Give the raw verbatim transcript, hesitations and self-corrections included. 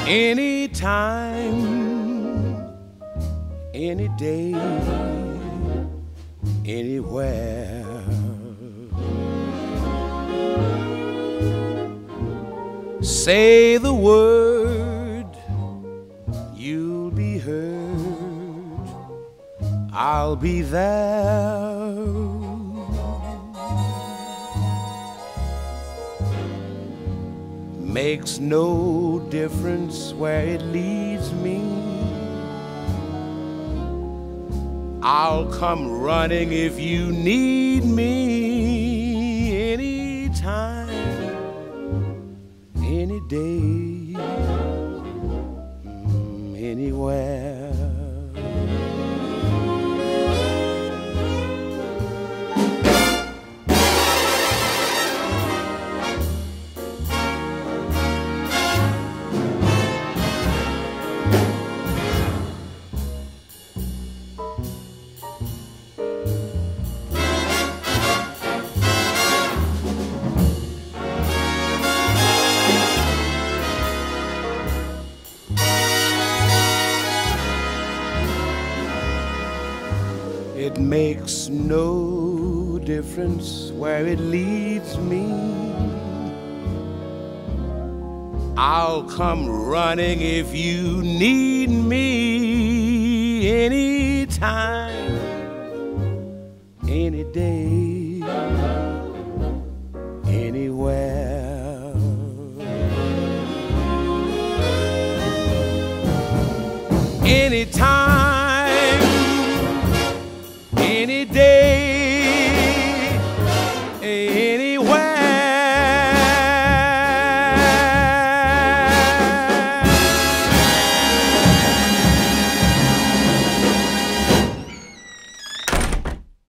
anytime, any day, anywhere. Say the word, you'll be heard, I'll be there. Makes no difference where it leads me, I'll come running if you need me. Anytime, any day, mm, anywhere. It makes no difference where it leads me, I'll come running if you need me. Anytime, any day, anywhere. Anytime, any day,